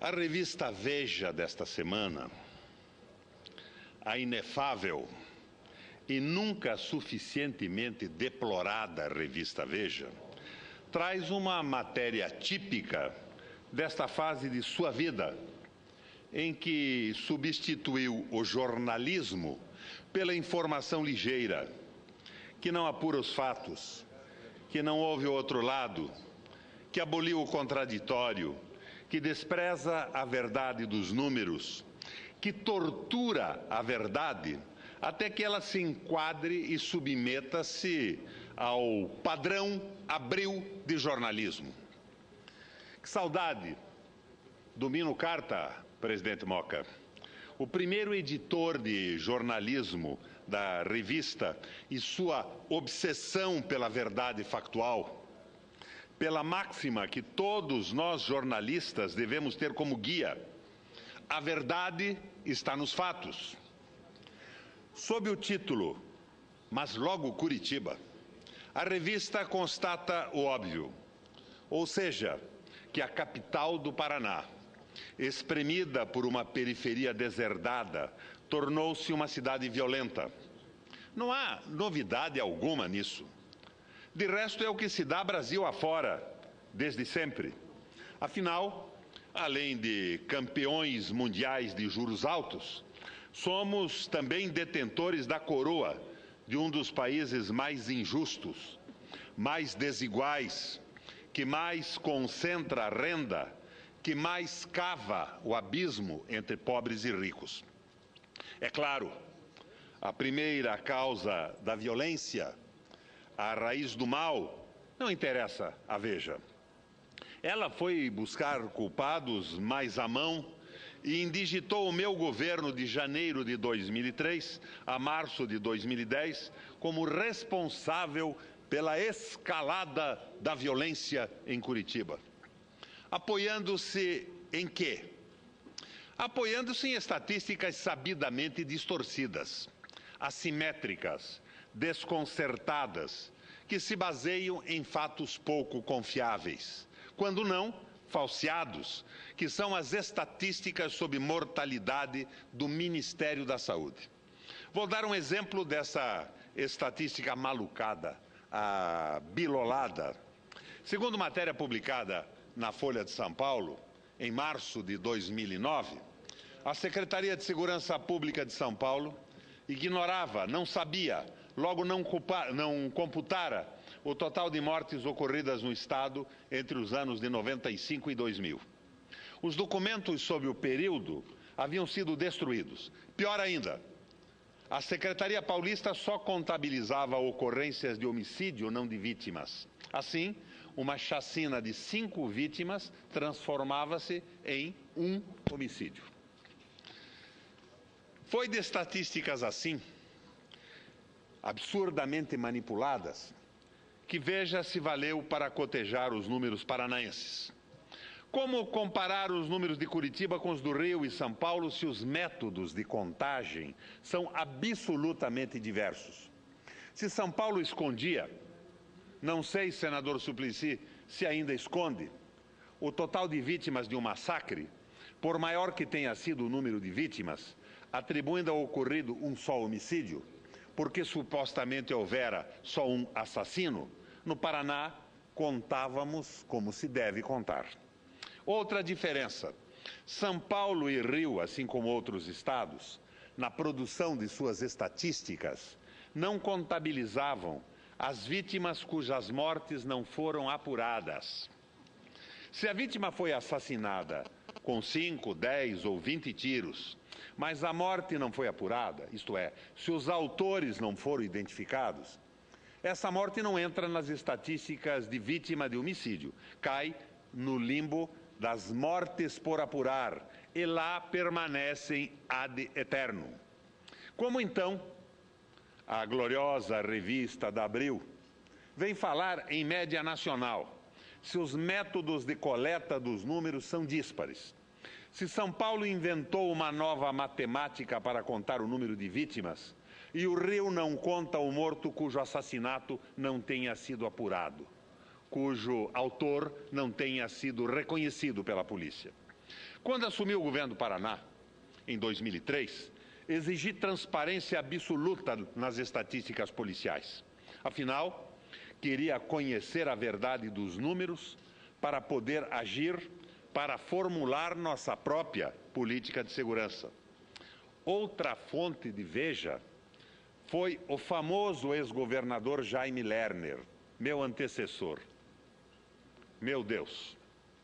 A revista Veja desta semana, a inefável e nunca suficientemente deplorada revista Veja, traz uma matéria típica desta fase de sua vida, em que substituiu o jornalismo pela informação ligeira, que não apura os fatos, que não ouve o outro lado, que aboliu o contraditório, que despreza a verdade dos números, que tortura a verdade até que ela se enquadre e submeta-se ao padrão Abril de jornalismo. Que saudade do Mino Carta, presidente Moca, o primeiro editor de jornalismo da revista e sua obsessão pela verdade factual, pela máxima que todos nós jornalistas devemos ter como guia: a verdade está nos fatos. Sob o título "Mas logo Curitiba", a revista constata o óbvio, ou seja, que a capital do Paraná, espremida por uma periferia deserdada, tornou-se uma cidade violenta. Não há novidade alguma nisso. De resto, é o que se dá Brasil afora, desde sempre. Afinal, além de campeões mundiais de juros altos, somos também detentores da coroa de um dos países mais injustos, mais desiguais, que mais concentra a renda, que mais cava o abismo entre pobres e ricos. É claro, a primeira causa da violência, a raiz do mal, não interessa a Veja. Ela foi buscar culpados mais à mão e indigitou o meu governo de janeiro de 2003 a março de 2010 como responsável pela escalada da violência em Curitiba. Apoiando-se em quê? Apoiando-se em estatísticas sabidamente distorcidas, assimétricas, desconcertadas, que se baseiam em fatos pouco confiáveis, quando não, falseados, que são as estatísticas sobre mortalidade do Ministério da Saúde. Vou dar um exemplo dessa estatística malucada, a bilolada. Segundo matéria publicada na Folha de São Paulo, em março de 2009, a Secretaria de Segurança Pública de São Paulo ignorava, não sabia, logo não computara o total de mortes ocorridas no Estado entre os anos de 95 e 2000. Os documentos sobre o período haviam sido destruídos. Pior ainda, a Secretaria Paulista só contabilizava ocorrências de homicídio, não de vítimas. Assim, uma chacina de 5 vítimas transformava-se em um homicídio. Foi de estatísticas assim, absurdamente manipuladas, que Veja se valeu para cotejar os números paranaenses. Como comparar os números de Curitiba com os do Rio e São Paulo se os métodos de contagem são absolutamente diversos? Se São Paulo escondia, não sei, senador Suplicy, se ainda esconde, o total de vítimas de um massacre, por maior que tenha sido o número de vítimas, atribuindo ao ocorrido um só homicídio, porque supostamente houvera só um assassino, no Paraná contávamos como se deve contar. Outra diferença: São Paulo e Rio, assim como outros estados, na produção de suas estatísticas, não contabilizavam as vítimas cujas mortes não foram apuradas. Se a vítima foi assassinada com 5, 10 ou 20 tiros, mas a morte não foi apurada, isto é, se os autores não foram identificados, essa morte não entra nas estatísticas de vítima de homicídio, cai no limbo das mortes por apurar e lá permanecem ad eternum. Como então a gloriosa revista da Abril vem falar em média nacional, se os métodos de coleta dos números são díspares? Se São Paulo inventou uma nova matemática para contar o número de vítimas e o Rio não conta o morto cujo assassinato não tenha sido apurado, cujo autor não tenha sido reconhecido pela polícia. Quando assumi o governo do Paraná, em 2003, exigi transparência absoluta nas estatísticas policiais. Afinal, queria conhecer a verdade dos números para poder agir, para formular nossa própria política de segurança. Outra fonte de Veja foi o famoso ex-governador Jaime Lerner, meu antecessor. Meu Deus,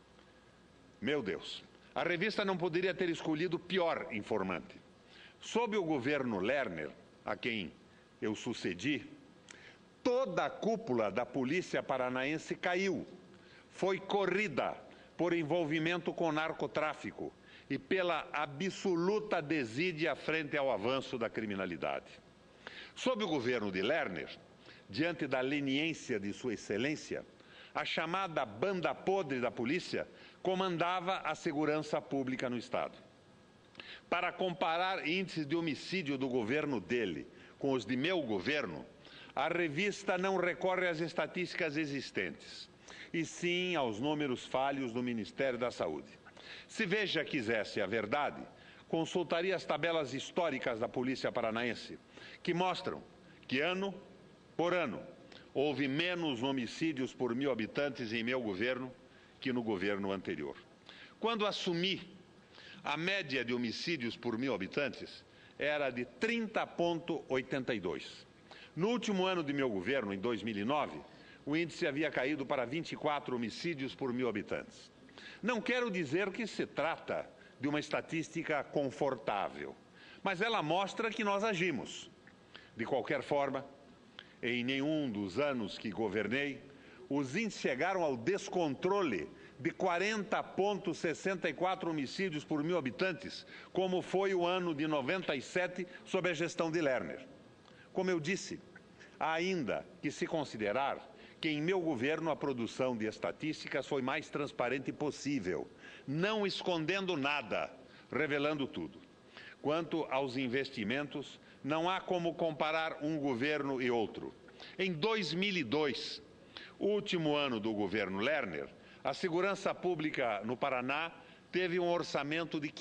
a revista não poderia ter escolhido pior informante. Sob o governo Lerner, a quem eu sucedi, toda a cúpula da polícia paranaense caiu. Foi corrida por envolvimento com narcotráfico e pela absoluta desídia frente ao avanço da criminalidade. Sob o governo de Lerner, diante da leniência de Sua Excelência, a chamada banda podre da polícia comandava a segurança pública no Estado. Para comparar índices de homicídio do governo dele com os de meu governo, a revista não recorre às estatísticas existentes, e sim aos números falhos do Ministério da Saúde. Se Veja quisesse a verdade, consultaria as tabelas históricas da Polícia Paranaense, que mostram que, ano por ano, houve menos homicídios por 1.000 habitantes em meu governo que no governo anterior. Quando assumi, a média de homicídios por 1.000 habitantes era de 30,82. No último ano de meu governo, em 2009, o índice havia caído para 24 homicídios por 1.000 habitantes. Não quero dizer que se trata de uma estatística confortável, mas ela mostra que nós agimos. De qualquer forma, em nenhum dos anos que governei, os índices chegaram ao descontrole de 40,64 homicídios por 1.000 habitantes, como foi o ano de 97, sob a gestão de Lerner. Como eu disse, há ainda que se considerar que em meu governo a produção de estatísticas foi mais transparente possível, não escondendo nada, revelando tudo. Quanto aos investimentos, não há como comparar um governo e outro. Em 2002, último ano do governo Lerner, a segurança pública no Paraná teve um orçamento de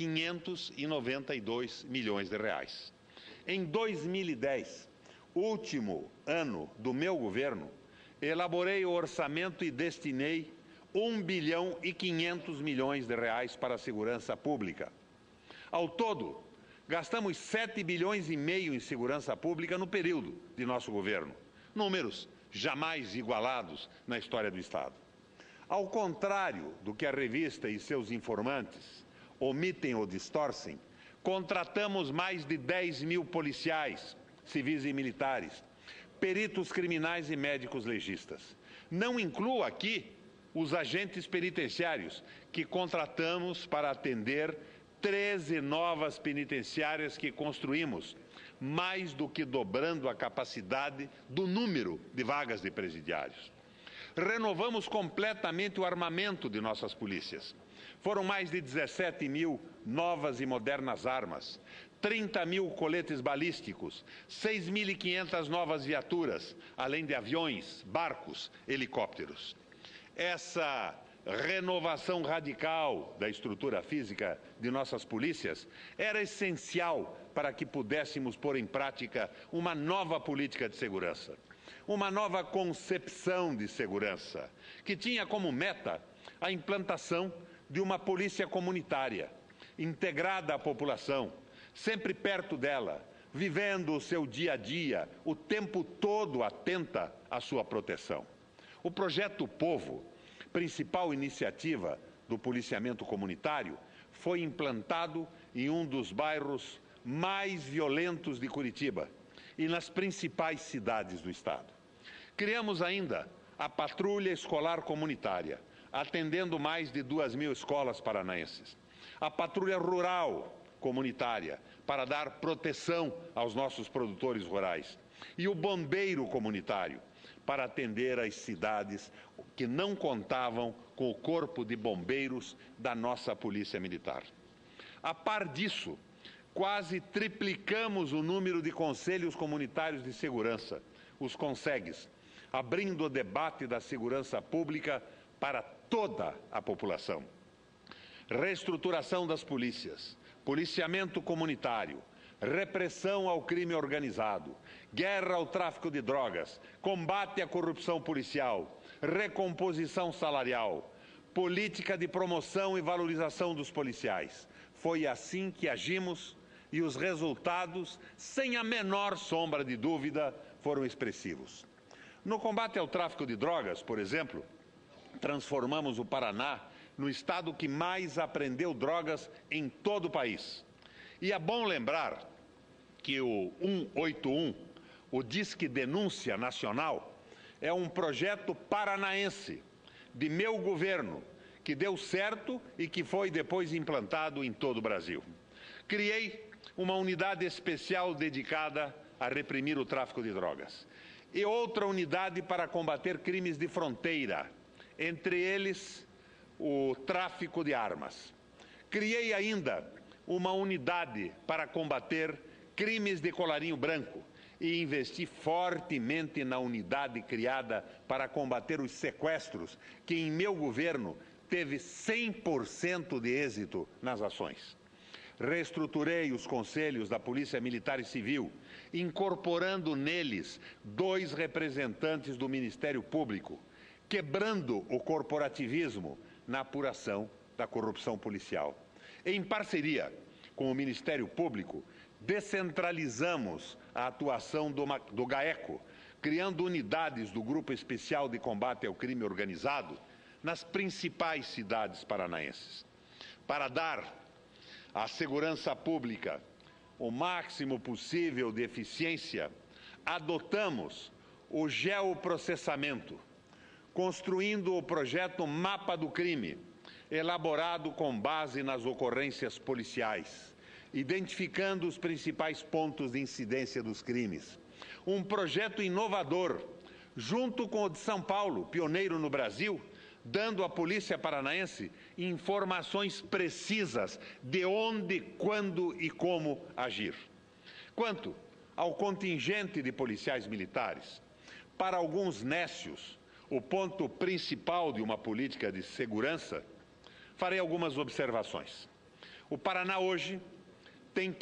592 milhões de reais. Em 2010, último ano do meu governo, elaborei o orçamento e destinei 1 bilhão e 500 milhões de reais para a segurança pública. Ao todo, gastamos 7 bilhões e meio em segurança pública no período de nosso governo. Números jamais igualados na história do Estado. Ao contrário do que a revista e seus informantes omitem ou distorcem, contratamos mais de 10.000 policiais, civis e militares, peritos criminais e médicos legistas. Não incluo aqui os agentes penitenciários que contratamos para atender 13 novas penitenciárias que construímos, mais do que dobrando a capacidade do número de vagas de presidiários. Renovamos completamente o armamento de nossas polícias. Foram mais de 17.000 novas e modernas armas, 30.000 coletes balísticos, 6.500 novas viaturas, além de aviões, barcos, helicópteros. Essa renovação radical da estrutura física de nossas polícias era essencial para que pudéssemos pôr em prática uma nova política de segurança, uma nova concepção de segurança, que tinha como meta a implantação de uma polícia comunitária, integrada à população, sempre perto dela, vivendo o seu dia a dia, o tempo todo atenta à sua proteção. O Projeto Povo, principal iniciativa do policiamento comunitário, foi implantado em um dos bairros mais violentos de Curitiba e nas principais cidades do estado. Criamos ainda a Patrulha Escolar Comunitária, atendendo mais de 2.000 escolas paranaenses. A Patrulha Rural Comunitária, para dar proteção aos nossos produtores rurais. E o Bombeiro Comunitário, para atender as cidades que não contavam com o corpo de bombeiros da nossa Polícia Militar. A par disso, quase triplicamos o número de conselhos comunitários de segurança, os CONSEGs, abrindo o debate da segurança pública para toda a população. reestruturação das polícias, policiamento comunitário, repressão ao crime organizado, guerra ao tráfico de drogas, combate à corrupção policial, recomposição salarial, política de promoção e valorização dos policiais. Foi assim que agimos e os resultados, sem a menor sombra de dúvida, foram expressivos. No combate ao tráfico de drogas, por exemplo, transformamos o Paraná no estado que mais apreendeu drogas em todo o país. E é bom lembrar que o 181, o Disque Denúncia Nacional, é um projeto paranaense, de meu governo, que deu certo e que foi depois implantado em todo o Brasil. Criei uma unidade especial dedicada a reprimir o tráfico de drogas e outra unidade para combater crimes de fronteira, entre eles o tráfico de armas. Criei ainda uma unidade para combater crimes de colarinho branco e investi fortemente na unidade criada para combater os sequestros, que em meu governo teve 100% de êxito nas ações. Reestruturei os conselhos da Polícia Militar e Civil, incorporando neles 2 representantes do Ministério Público, quebrando o corporativismo na apuração da corrupção policial. Em parceria com o Ministério Público, descentralizamos a atuação do GAECO, criando unidades do Grupo Especial de Combate ao Crime Organizado nas principais cidades paranaenses. Para dar à segurança pública o máximo possível de eficiência, adotamos o geoprocessamento, construindo o projeto Mapa do Crime, elaborado com base nas ocorrências policiais, identificando os principais pontos de incidência dos crimes. Um projeto inovador, junto com o de São Paulo, pioneiro no Brasil, dando à Polícia Paranaense informações precisas de onde, quando e como agir. Quanto ao contingente de policiais militares, para alguns nécios, o ponto principal de uma política de segurança, farei algumas observações. O Paraná hoje tem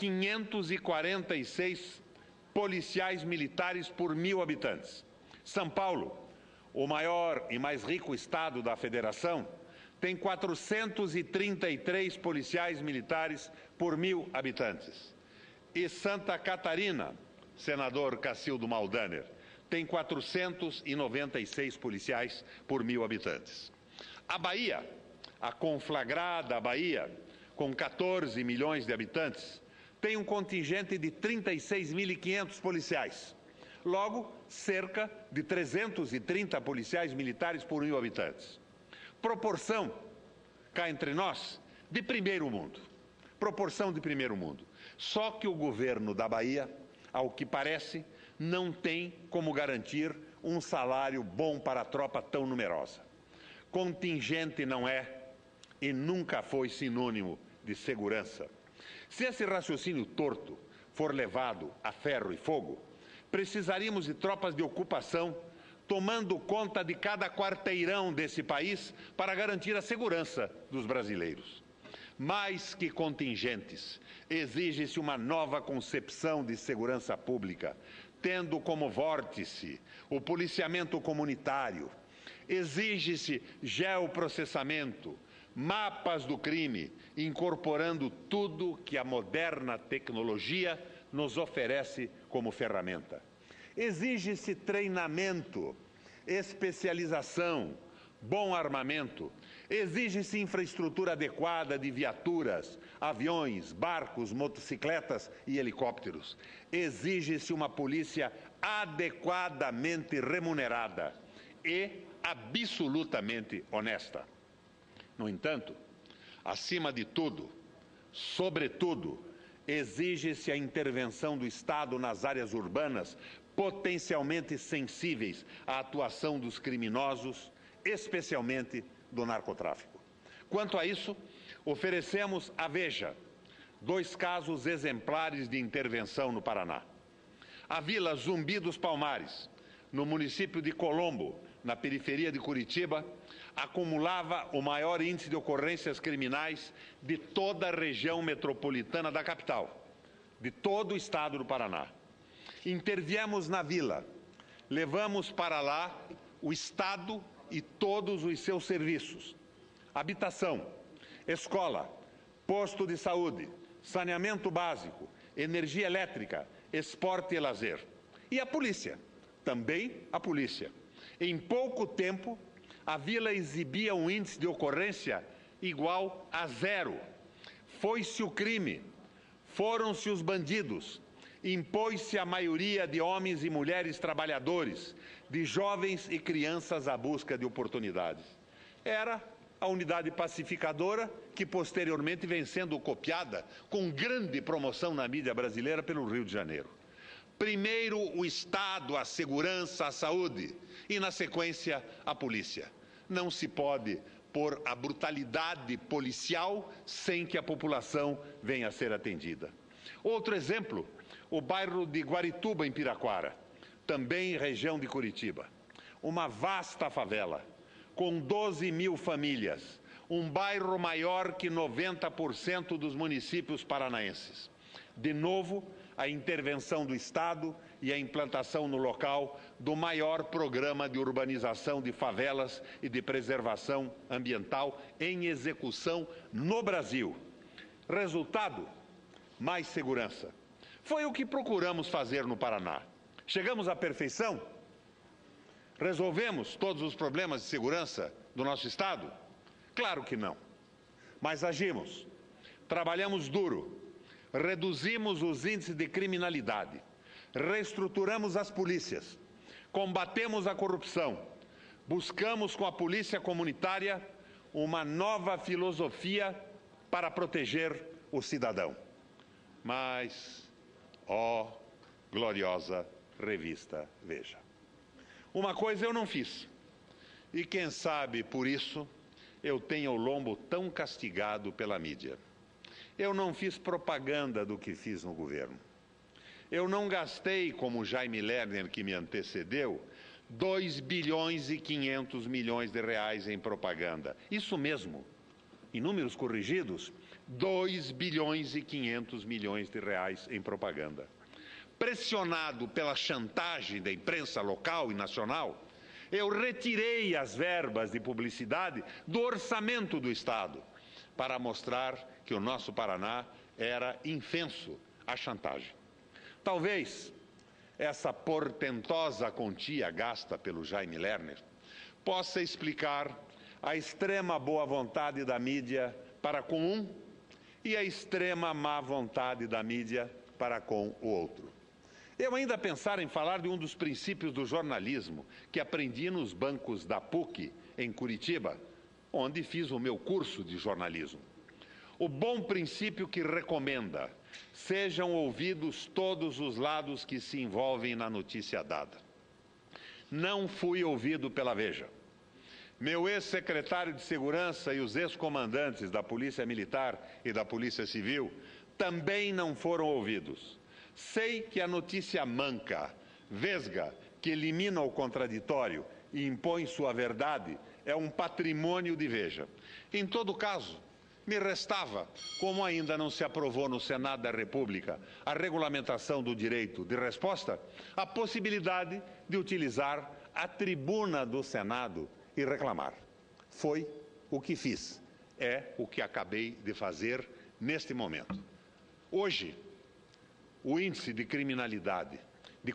546 policiais militares por 1.000 habitantes. São Paulo, o maior e mais rico estado da federação, tem 433 policiais militares por 1.000 habitantes. E Santa Catarina, senador Cacildo Maldaner, tem 496 policiais por 1.000 habitantes. A Bahia, a conflagrada Bahia, com 14 milhões de habitantes, tem um contingente de 36.500 policiais. Logo, cerca de 330 policiais militares por 1.000 habitantes. Proporção, cá entre nós, de primeiro mundo. Proporção de primeiro mundo. Só que o governo da Bahia, ao que parece, não tem como garantir um salário bom para a tropa tão numerosa. Contingente não é e nunca foi sinônimo de segurança. Se esse raciocínio torto for levado a ferro e fogo, precisaríamos de tropas de ocupação tomando conta de cada quarteirão desse país para garantir a segurança dos brasileiros. Mais que contingentes, exige-se uma nova concepção de segurança pública, tendo como vórtice o policiamento comunitário. Exige-se geoprocessamento, mapas do crime, incorporando tudo que a moderna tecnologia nos oferece como ferramenta. Exige-se treinamento, especialização, bom armamento. Exige-se infraestrutura adequada de viaturas, aviões, barcos, motocicletas e helicópteros. Exige-se uma polícia adequadamente remunerada e absolutamente honesta. No entanto, acima de tudo, sobretudo, exige-se a intervenção do Estado nas áreas urbanas potencialmente sensíveis à atuação dos criminosos, especialmente do narcotráfico. Quanto a isso, oferecemos à Veja 2 casos exemplares de intervenção no Paraná. A Vila Zumbi dos Palmares, no município de Colombo, na periferia de Curitiba, acumulava o maior índice de ocorrências criminais de toda a região metropolitana da capital, de todo o estado do Paraná. Interviemos na vila, levamos para lá o Estado e todos os seus serviços: habitação, escola, posto de saúde, saneamento básico, energia elétrica, esporte e lazer. E a polícia, também a polícia. Em pouco tempo, a vila exibia um índice de ocorrência igual a 0. Foi-se o crime, foram-se os bandidos, impôs-se a maioria de homens e mulheres trabalhadores, de jovens e crianças à busca de oportunidades. Era a unidade pacificadora que posteriormente vem sendo copiada com grande promoção na mídia brasileira pelo Rio de Janeiro. Primeiro o Estado, a segurança, a saúde e, na sequência, a polícia. Não se pode pôr a brutalidade policial sem que a população venha a ser atendida. Outro exemplo, o bairro de Guarituba, em Piraquara, também região de Curitiba. Uma vasta favela, com 12 mil famílias, um bairro maior que 90% dos municípios paranaenses. De novo, a intervenção do Estado e a implantação no local do maior programa de urbanização de favelas e de preservação ambiental em execução no Brasil. Resultado? Mais segurança. Foi o que procuramos fazer no Paraná. Chegamos à perfeição? Resolvemos todos os problemas de segurança do nosso Estado? Claro que não. Mas agimos, trabalhamos duro, reduzimos os índices de criminalidade, reestruturamos as polícias, combatemos a corrupção, buscamos com a polícia comunitária uma nova filosofia para proteger o cidadão. Mas, ó gloriosa revista Veja, uma coisa eu não fiz, e quem sabe por isso eu tenho o lombo tão castigado pela mídia. Eu não fiz propaganda do que fiz no governo. Eu não gastei, como Jaime Lerner, que me antecedeu, 2 bilhões e 500 milhões de reais em propaganda. Isso mesmo, em números corrigidos, 2 bilhões e 500 milhões de reais em propaganda. Pressionado pela chantagem da imprensa local e nacional, eu retirei as verbas de publicidade do orçamento do Estado para mostrar que o nosso Paraná era infenso à chantagem. Talvez essa portentosa quantia gasta pelo Jaime Lerner possa explicar a extrema boa vontade da mídia para com um e a extrema má vontade da mídia para com o outro. Eu ainda pensar em falar de um dos princípios do jornalismo que aprendi nos bancos da PUC, em Curitiba, onde fiz o meu curso de jornalismo. O bom princípio que recomenda: sejam ouvidos todos os lados que se envolvem na notícia dada. Não fui ouvido pela Veja. Meu ex-secretário de Segurança e os ex-comandantes da Polícia Militar e da Polícia Civil também não foram ouvidos. Sei que a notícia manca, vesga, que elimina o contraditório e impõe sua verdade, é um patrimônio de Veja. Em todo caso, me restava, como ainda não se aprovou no Senado da República a regulamentação do direito de resposta, a possibilidade de utilizar a tribuna do Senado e reclamar. Foi o que fiz, é o que acabei de fazer neste momento. Hoje, o índice de criminalidade de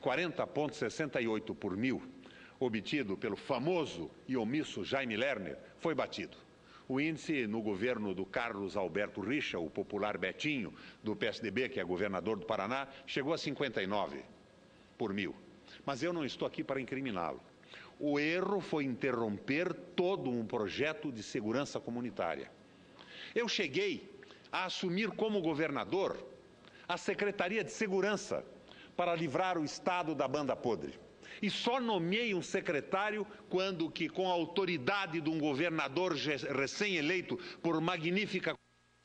40,68 por mil, obtido pelo famoso e omisso Jaime Lerner, foi batido. O índice no governo do Carlos Alberto Richa, o popular Betinho, do PSDB, que é governador do Paraná, chegou a 59 por mil. Mas eu não estou aqui para incriminá-lo. O erro foi interromper todo um projeto de segurança comunitária. Eu cheguei a assumir como governador a Secretaria de Segurança para livrar o Estado da banda podre. E só nomeei um secretário quando que, com a autoridade de um governador recém-eleito por magnífica,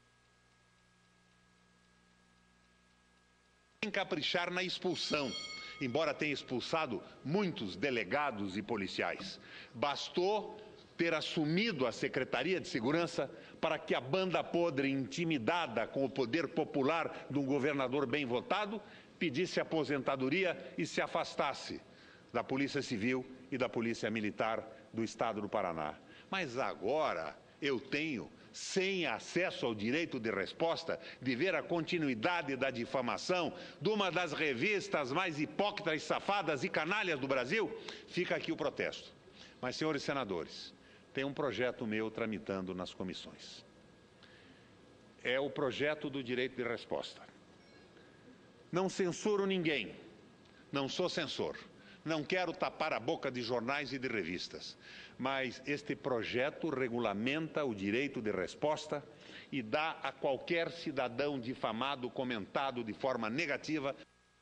encaprichar na expulsão. embora tenha expulsado muitos delegados e policiais. Bastou ter assumido a Secretaria de Segurança para que a banda podre, intimidada com o poder popular de um governador bem votado, pedisse aposentadoria e se afastasse da Polícia Civil e da Polícia Militar do Estado do Paraná. Mas agora eu tenho, sem acesso ao direito de resposta, de ver a continuidade da difamação de uma das revistas mais hipócritas, safadas e canalhas do Brasil. Fica aqui o protesto. Mas, senhores senadores, tem um projeto meu tramitando nas comissões. É o projeto do direito de resposta. Não censuro ninguém, não sou censor. Não quero tapar a boca de jornais e de revistas, mas este projeto regulamenta o direito de resposta e dá a qualquer cidadão difamado, comentado de forma negativa,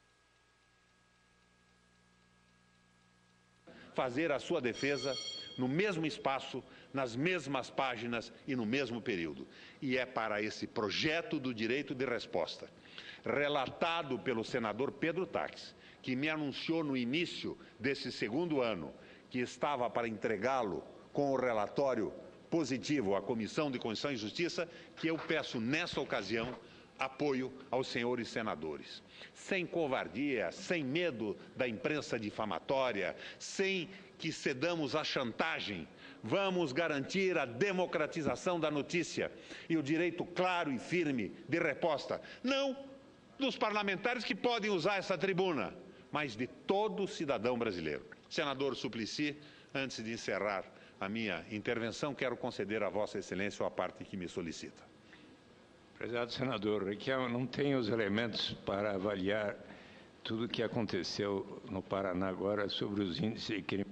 fazer a sua defesa no mesmo espaço, nas mesmas páginas e no mesmo período. E é para esse projeto do direito de resposta, relatado pelo senador Pedro Taques, que me anunciou no início desse segundo ano que estava para entregá-lo com o relatório positivo à Comissão de Constituição e Justiça, que eu peço nessa ocasião apoio aos senhores senadores. Sem covardia, sem medo da imprensa difamatória, sem que cedamos à chantagem, vamos garantir a democratização da notícia e o direito claro e firme de resposta, não dos parlamentares que podem usar essa tribuna, mas de todo cidadão brasileiro. Senador Suplicy, antes de encerrar a minha intervenção, quero conceder a Vossa Excelência a parte que me solicita. Prezado senador, aqui eu não tenho os elementos para avaliar tudo o que aconteceu no Paraná agora sobre os índices de crime.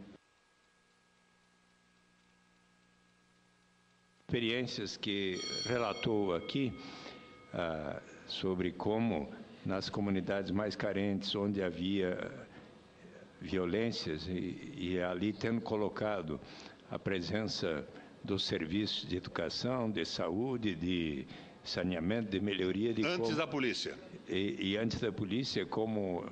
Experiências que relatou aqui sobre como nas comunidades mais carentes, onde havia violências, e ali tendo colocado a presença dos serviços de educação, de saúde, de saneamento, de melhoria de antes da polícia. E antes da polícia, como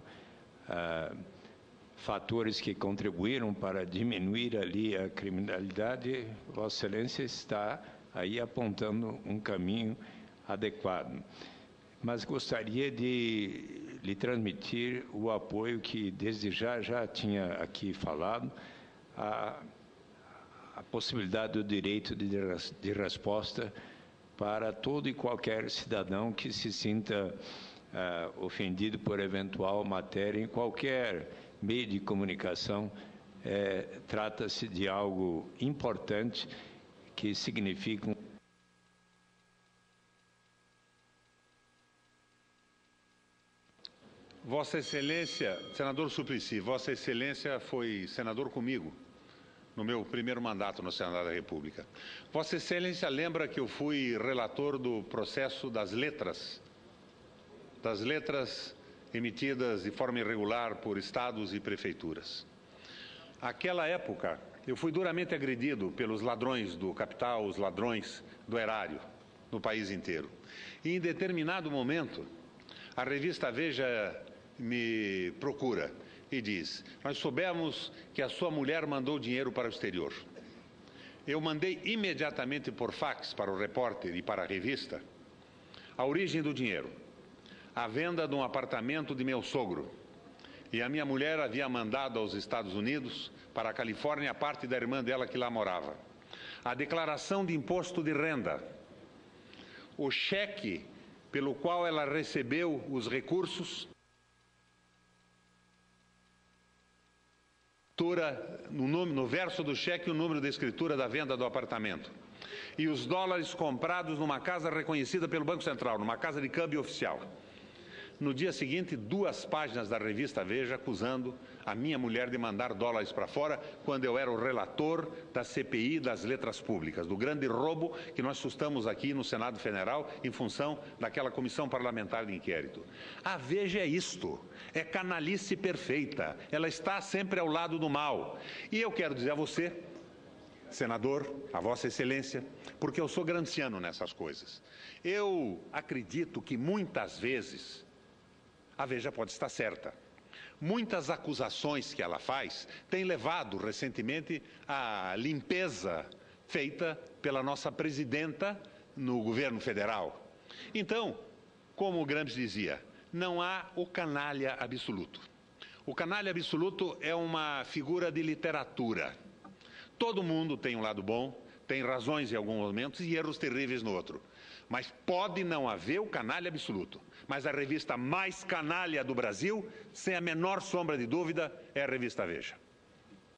fatores que contribuíram para diminuir ali a criminalidade, Vossa Excelência está aí apontando um caminho adequado. Mas gostaria de lhe transmitir o apoio que, desde já tinha aqui falado, a possibilidade do direito de resposta para todo e qualquer cidadão que se sinta ofendido por eventual matéria em qualquer meio de comunicação. Trata-se de algo importante que significa Vossa Excelência, senador Suplicy, Vossa Excelência foi senador comigo no meu primeiro mandato no Senado da República. Vossa Excelência lembra que eu fui relator do processo das letras emitidas de forma irregular por estados e prefeituras. Naquela época, eu fui duramente agredido pelos ladrões do capital, os ladrões do erário, no país inteiro. E em determinado momento, a revista Veja me procura e diz: nós soubemos que a sua mulher mandou dinheiro para o exterior. Eu mandei imediatamente por fax para o repórter e para a revista a origem do dinheiro, a venda de um apartamento de meu sogro. E a minha mulher havia mandado aos Estados Unidos, para a Califórnia, a parte da irmã dela que lá morava. A declaração de imposto de renda, o cheque pelo qual ela recebeu os recursos, no verso do cheque o número de escritura da venda do apartamento, e os dólares comprados numa casa reconhecida pelo Banco Central, numa casa de câmbio oficial. No dia seguinte, 2 páginas da revista Veja acusando a minha mulher de mandar dólares para fora, quando eu era o relator da CPI das letras públicas, do grande roubo que nós sustamos aqui no Senado Federal em função daquela comissão parlamentar de inquérito. A Veja é isto, é canalice perfeita, ela está sempre ao lado do mal. E eu quero dizer a você, senador, a Vossa Excelência, porque eu sou gramsciano nessas coisas, eu acredito que muitas vezes a Veja pode estar certa, Muitas acusações que ela faz têm levado recentemente à limpeza feita pela nossa presidenta no governo federal. Então, como o Gramsci dizia, não há o canalha absoluto. O canalha absoluto é uma figura de literatura. Todo mundo tem um lado bom, tem razões em alguns momentos e erros terríveis no outro. Mas pode não haver o canalha absoluto. Mas a revista mais canalha do Brasil, sem a menor sombra de dúvida, é a revista Veja.